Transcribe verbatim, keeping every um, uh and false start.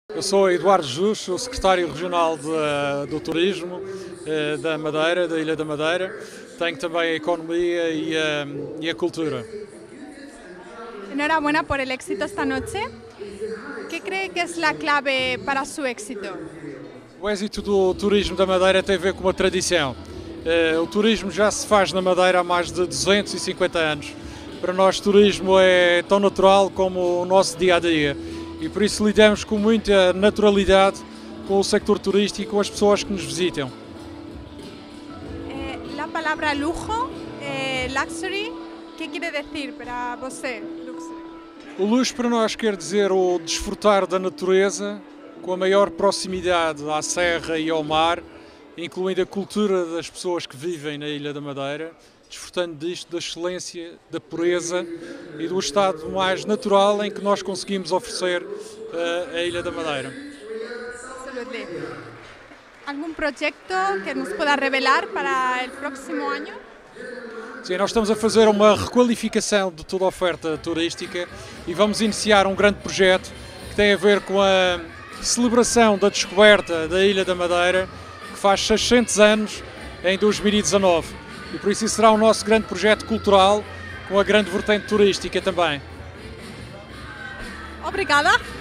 Eu sou Eduardo Jus, o secretário regional de, do Turismo da Madeira, da Ilha da Madeira. Tenho também a Economia e a, e a Cultura. Enhorabuena por el éxito esta noche. ¿Qué cree que es la clave para su éxito? O êxito do turismo da Madeira tem a ver com uma tradição. O turismo já se faz na Madeira há mais de duzentos e cinquenta anos. Para nós, turismo é tão natural como o nosso dia-a-dia. E por isso lidamos com muita naturalidade com o sector turístico e com as pessoas que nos visitam. Eh, a palavra luxo, eh, luxury, o que quer dizer para você? Luxury? O luxo para nós quer dizer o desfrutar da natureza com a maior proximidade à serra e ao mar, incluindo a cultura das pessoas que vivem na Ilha da Madeira, desfrutando disto, da excelência, da pureza e do estado mais natural em que nós conseguimos oferecer uh, a Ilha da Madeira. Absolutamente. Algum projeto que nos possa revelar para o próximo ano? Sim, nós estamos a fazer uma requalificação de toda a oferta turística e vamos iniciar um grande projeto que tem a ver com a celebração da descoberta da Ilha da Madeira, que faz seiscentos anos em dois mil e dezanove. E por isso será o nosso grande projeto cultural, com a grande vertente turística também. Obrigada.